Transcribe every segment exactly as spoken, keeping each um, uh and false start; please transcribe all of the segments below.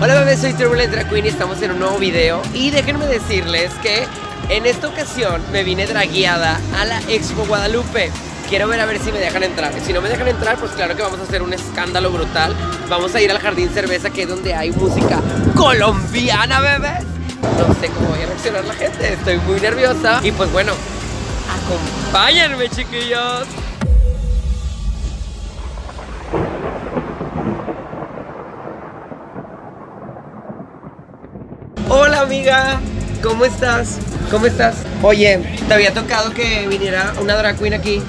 Hola bebés, soy Turbulent Drag Queen y estamos en un nuevo video. Y déjenme decirles que en esta ocasión me vine dragueada a la Expo Guadalupe. Quiero ver a ver si me dejan entrar. Si no me dejan entrar, pues claro que vamos a hacer un escándalo brutal. Vamos a ir al Jardín Cerveza, que es donde hay música colombiana, bebés. No sé cómo voy a reaccionar la gente, estoy muy nerviosa. Y pues bueno, acompáñenme, chiquillos. Hola amiga, ¿cómo estás? ¿Cómo estás? Oye, ¿te había tocado que viniera una drag queen aquí?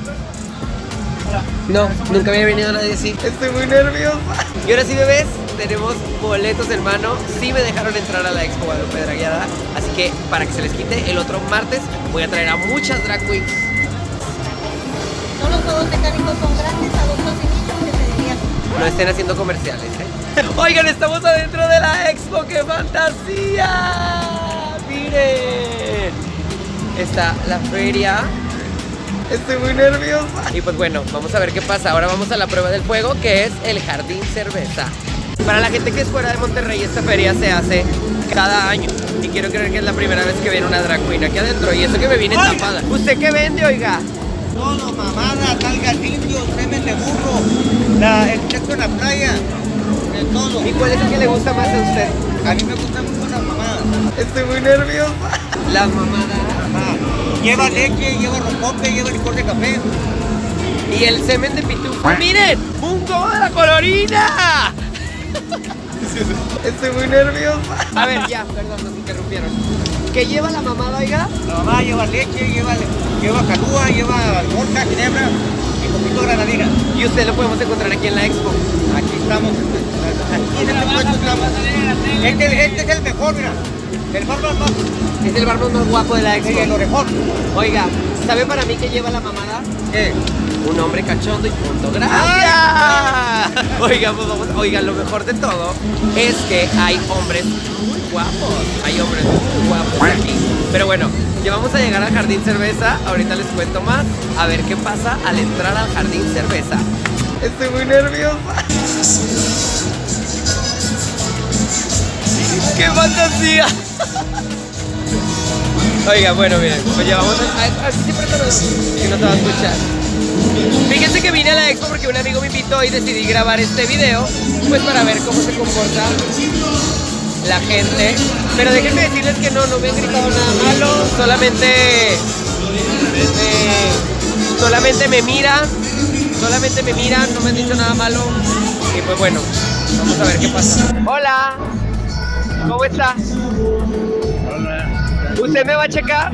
No, nunca había venido nadie así. Estoy muy nerviosa. Y ahora sí, bebés, tenemos boletos en mano. Sí me dejaron entrar a la Expo Guadalupe dragueada. Así que para que se les quite, el otro martes voy a traer a muchas drag queens. No, los juegos mecánicos son gratis, adultos y niños que se divierten. No estén haciendo comerciales, ¿eh? Oigan, estamos adentro de la Expo, ¡qué fantasía! ¡Miren! Está la feria. Estoy muy nerviosa. Y pues bueno, vamos a ver qué pasa. Ahora vamos a la prueba del fuego, que es el Jardín Cerveza. Para la gente que es fuera de Monterrey, esta feria se hace cada año. Y quiero creer que es la primera vez que viene una drag queen aquí adentro. Y eso que me viene tapada. ¿Usted qué vende, oiga? Todo, mamada, nalgas indios, semen de burro, la, el sexo en la playa, de todo. ¿Y cuál es el que le gusta más a usted? A mí me gustan mucho las mamadas. Estoy muy nerviosa. Las mamadas. Ajá. Lleva leche, lleva rompope, lleva licor de café. Y el semen de pitufo. ¡Miren! ¡Un cobo de la colorina! Estoy muy nerviosa. A ver, ya, perdón, nos interrumpieron. ¿Qué lleva la mamada, oiga? La mamada lleva leche, lleva, lleva calúa, lleva almorza, ginebra y poquito granadina. Y usted lo podemos encontrar aquí en la Expo. Aquí estamos. Aquí en este puesto estamos. Este, este es el mejor, mira. El barman más. Es el barman más guapo de la Expo. Sí, el orejón. Oiga, ¿sabe para mí qué lleva la mamada? ¿Qué? Un hombre cachondo y punto. ¡Gracias! Oigan, pues vamos. Oigan, lo mejor de todo es que hay hombres muy guapos. Hay hombres muy guapos aquí. Pero bueno, ya vamos a llegar al Jardín Cerveza. Ahorita les cuento más. A ver qué pasa al entrar al Jardín Cerveza. Estoy muy nerviosa. ¡Qué fantasía! Oiga, bueno, miren, pues llevamos a... Así siempre que no se va a escuchar. Fíjense que vine a la Expo porque un amigo me invitó y decidí grabar este video, pues para ver cómo se comporta la gente. Pero déjenme decirles que no, no me han gritado nada malo, solamente... Eh, solamente me miran, solamente me miran, no me han dicho nada malo. Y pues bueno, vamos a ver qué pasa. Hola, ¿cómo está? Hola. ¿Usted me va a checar?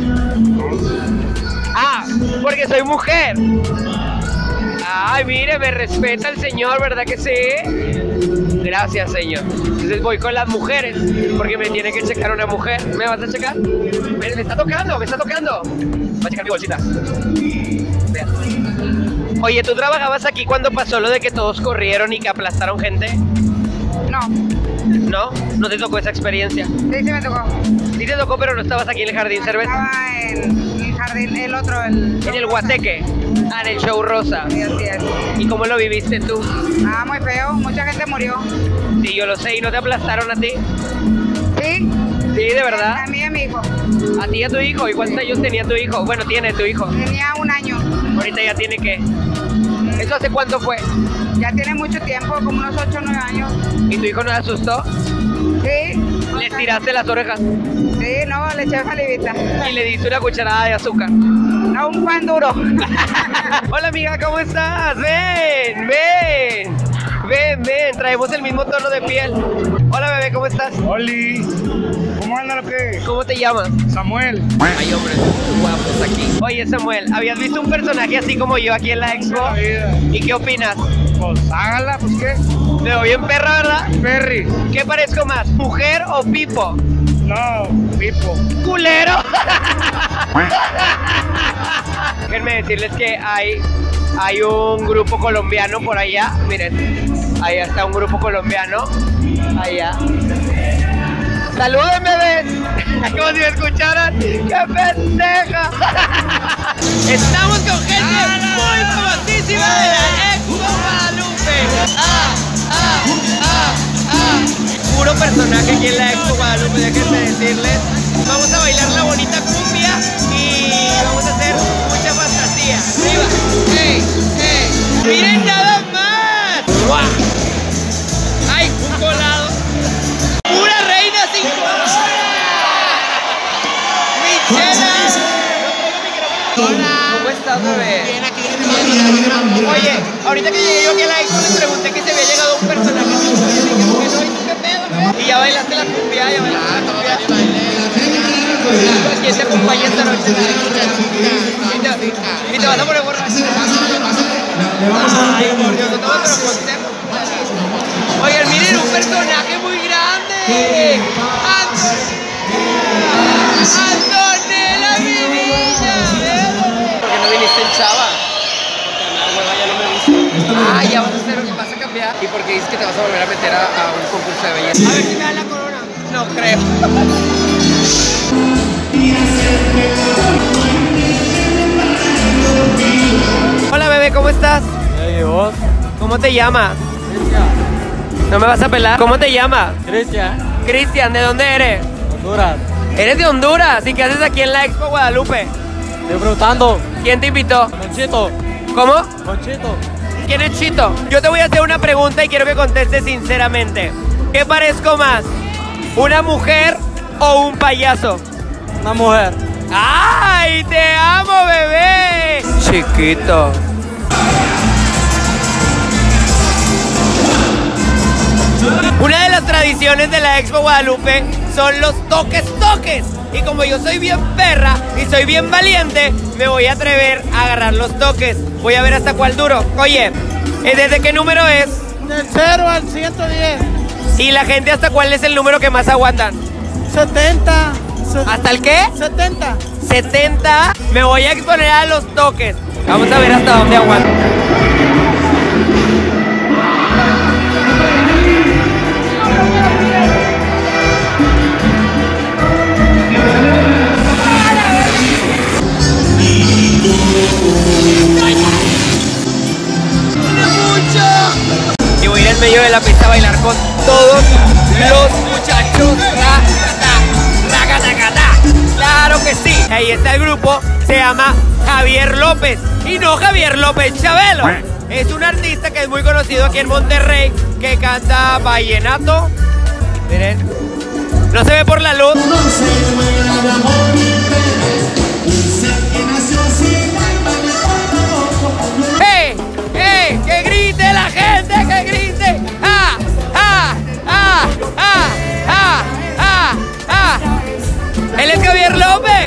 Ah, porque soy mujer. Ay, mire, me respeta el señor, ¿verdad que sí? Gracias, señor. Entonces voy con las mujeres, porque me tiene que checar una mujer. ¿Me vas a checar? Me, me está tocando, me está tocando. Va a checar mi bolsita. Vean. Oye, ¿tú trabajabas aquí cuando pasó lo de que todos corrieron y que aplastaron gente? No, ¿No? ¿No te tocó esa experiencia? sí, sí me tocó. Sí te tocó, pero no estabas aquí en el Jardín Cerveza. Estaba en el jardín, el otro, el... En el Guateque. Ah, en el Show Rosa. Sí, así es. ¿Y cómo lo viviste tú? Ah, muy feo, mucha gente murió. Sí, yo lo sé. ¿Y no te aplastaron a ti? ¿Sí? Sí, de verdad. A mí y a mi hijo. A ti y a tu hijo. ¿Y cuántos años tenía tu hijo? Bueno, tiene tu hijo. Tenía un año. Ahorita ya tiene que... ¿Eso hace cuánto fue? Ya tiene mucho tiempo, como unos ocho o nueve años. ¿Y tu hijo no le asustó? Sí. ¿Le tiraste las orejas? Sí, no, le eché salivita. Y le diste una cucharada de azúcar. No, un pan duro. Hola amiga, ¿cómo estás? Ven, ven. Ven, ven, traemos el mismo tono de piel. Hola bebé, ¿cómo estás? Oli. ¿Cómo anda lo que? ¿Cómo te llamas? Samuel. Hay hombres muy guapos aquí. Oye Samuel, ¿habías visto un personaje así como yo aquí en la Expo? ¿Y qué opinas? Pues hágala, pues qué. Me veo bien perra, ¿verdad? Perry. ¿Qué parezco más, mujer o pipo? No, Pipo. ¡Culero! Déjenme decirles que hay, hay un grupo colombiano por allá. Miren, allá está un grupo colombiano. Allá. ¡Saluden, bebés! Como si me escucharan. ¡Qué pendeja! Estamos con gente muy famosísima de la Expo Guadalupe. ¡Ah! ¡Ah! ¡Ah! ¡Ah! Puro personaje personaje aquí en la Expo Guadalupe, déjenme decirles. Vamos a bailar la bonita cumbia y vamos a hacer mucha fantasía. ¡Arriba! ¡Ey! ¡Ey! ¡Miren nada más! ¡Guau! ¡Ay, un colado! ¡Pura reina sin corona! ¡Michela! Hola. ¿Cómo estás, bebé? Bien, aquí viene. Oye, ahorita que llegué yo aquí a la Expo les pregunté que se había llegado un personaje nuevo. Y dije, que no, ¿y tú qué pedo, bebé? Y ya bailaste la cumbia, ya bailaste la cumbia. ¿Quién te acompaña esta noche? ¿Y te, y te vas a poner borracho? Ay, por Dios, no tomas pero consejos. Oigan, miren, un personaje muy grande. Antonella, mi niña. ¿Por qué no viniste en Chava? Ya no me viste. Ah, ya vas a hacer, vas a cambiar. ¿Y por qué dices que te vas a volver a meter a, a un concurso de belleza? A ver si me dan la corona. No creo. Hola, bebé, ¿cómo estás? Hey, ¿vos? ¿Cómo te llamas? Cristian. ¿No me vas a pelar? ¿Cómo te llamas? Cristian. Cristian, ¿de dónde eres? Honduras. ¿Eres de Honduras? ¿Y qué haces aquí en la Expo Guadalupe? Estoy preguntando. ¿Quién te invitó? Conchito. ¿Cómo? Conchito. ¿Quién es Chito? Yo te voy a hacer una pregunta y quiero que contestes sinceramente. ¿Qué parezco más? ¿Una mujer o un payaso? Una mujer. ¡Ay, te amo, bebé! Chiquito. Una de las tradiciones de la Expo Guadalupe son los toques toques. Y como yo soy bien perra y soy bien valiente, me voy a atrever a agarrar los toques. Voy a ver hasta cuál duro. Oye, ¿desde qué número es? Del cero al ciento diez. ¿Y la gente hasta cuál es el número que más aguantan? setenta. ¿Hasta el qué? setenta. setenta. Me voy a exponer a los toques. Vamos a ver hasta dónde aguanto. Y voy a ir en medio de la pista a bailar con todos los muchachos. Ra, ra, ra, ra, ra, ra. Claro que sí. Ahí está el grupo, se llama Javier López. Y no Javier López Chabelo. Es un artista que es muy conocido aquí en Monterrey, que canta vallenato. Miren, no se ve por la luz. ¡Hey! ¡Hey! ¡Que grite la gente! ¡Que grite! ¡Ah! ¡Ah! ¡Ah! ¡Ah! ¡Ah! ¡Ah! ¡Ah! ¡Él es Javier López!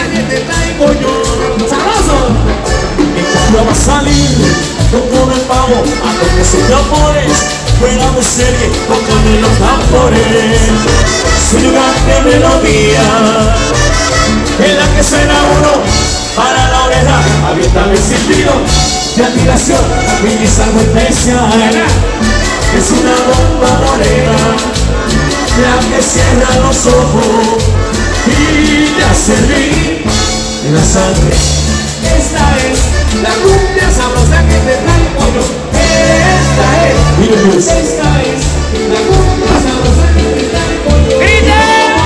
No va a salir con todo el pavo a lo que se te amores, fuera de serie, tocando los tambores. Su lugar de melodía en la que suena uno para la oreja, abierta el sentido de admiración, y es algo especial. Es una bomba morena, la que cierra los ojos y te hace vivir en la sangre. Esta es la cumbia sabrosa que te trae el pollo. Esta es, esta es la cumbia sabrosa que te trae el pollo. ¡Grita!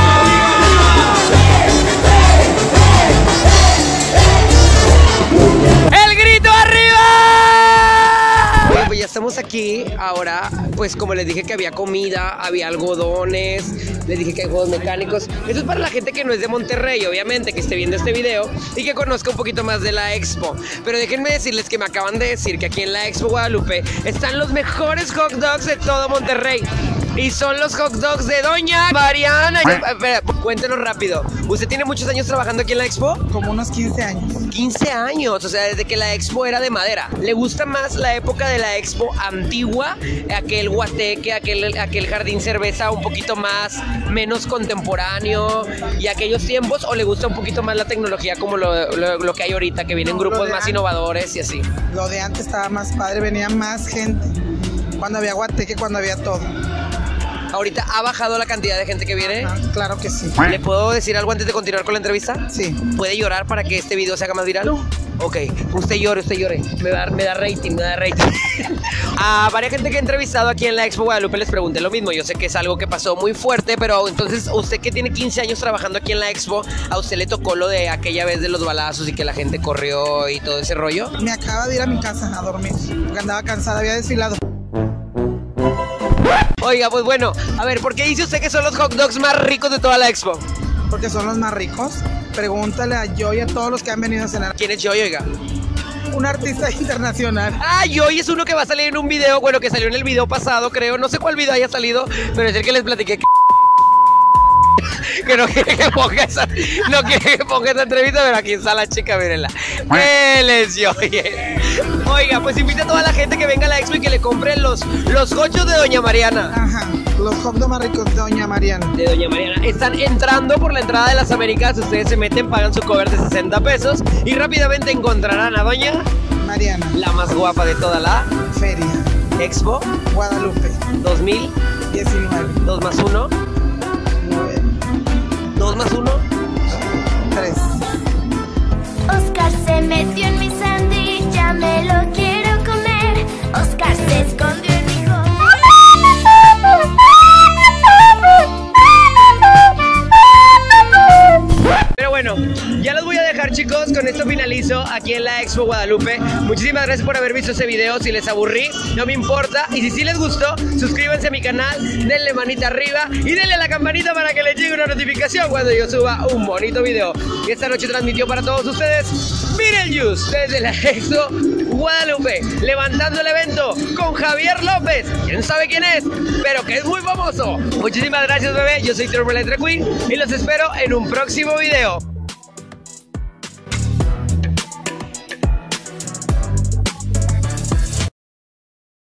¡El grito arriba! Oye, pues ya estamos aquí. Ahora, pues como les dije que había comida, había algodones, les dije que hay juegos mecánicos. Eso es para la gente que no es de Monterrey, obviamente, que esté viendo este video y que conozca un poquito más de la Expo. Pero déjenme decirles que me acaban de decir que aquí en la Expo Guadalupe están los mejores hot dogs de todo Monterrey. Y son los hot dogs de Doña Mariana. Espera, cuéntenos rápido. ¿Usted tiene muchos años trabajando aquí en la Expo? Como unos quince años. quince años, o sea, desde que la Expo era de madera. ¿Le gusta más la época de la Expo antigua? Aquel guateque, aquel, aquel jardín cerveza un poquito más, menos contemporáneo y aquellos tiempos, ¿o le gusta un poquito más la tecnología como lo, lo, lo que hay ahorita, que vienen No, grupos más antes, innovadores y así? Lo de antes estaba más padre, venía más gente. Cuando había guateque, cuando había todo. Ahorita ha bajado la cantidad de gente que viene. Ah, claro que sí. ¿Le puedo decir algo antes de continuar con la entrevista? Sí. ¿Puede llorar para que este video se haga más viral? No. Ok, usted llore, usted llore. Me da, me da rating, me da rating. A varias gente que he entrevistado aquí en la Expo Guadalupe les pregunté lo mismo. Yo sé que es algo que pasó muy fuerte, pero entonces usted que tiene quince años trabajando aquí en la Expo, ¿a usted le tocó lo de aquella vez de los balazos y que la gente corrió y todo ese rollo? Me acaba de ir a mi casa a dormir, porque andaba cansada, había desfilado. Oiga, pues bueno, a ver, ¿por qué dice usted que son los hot dogs más ricos de toda la Expo? Porque son los más ricos. Pregúntale a Joy y a todos los que han venido a cenar. ¿Quién es Joy, oiga? Un artista internacional. Ah, Joy es uno que va a salir en un video, bueno, que salió en el video pasado, creo. No sé cuál video haya salido, pero es el que les platiqué que... que no quiere que ponga esa, no quiere que ponga esa entrevista, pero aquí está la chica, mírenla. Él es Joy. Oiga, pues invita a toda la gente que venga a la Expo y que le compren los, los gochos de Doña Mariana. Ajá, los hot dogs más ricos de Doña Mariana. De Doña Mariana. Están entrando por la entrada de las Américas. Ustedes se meten, pagan su cover de sesenta pesos y rápidamente encontrarán a Doña Mariana, la más guapa de toda la Feria Expo Guadalupe dos mil diecinueve. dos más uno. nueve. dos más uno. tres. Oscar se metió en mi sándwich, ya me lo quiero comer. Oscar se escondió en mi hot. Pero bueno, ya los voy a dejar, chicos. Con esto finalizo aquí en la Expo Guadalupe. Muchísimas gracias por haber visto este video. Si les aburrí, no me importa. Y si sí les gustó, suscríbanse a mi canal, denle manita arriba y denle a la campanita para que les llegue una notificación cuando yo suba un bonito video. Y esta noche transmitió para todos ustedes Beetlejuice desde la Expo Guadalupe, levantando el evento con Javier López. ¿Quién sabe quién es? Pero que es muy famoso. Muchísimas gracias, bebé. Yo soy Turbo Electric Queen y los espero en un próximo video.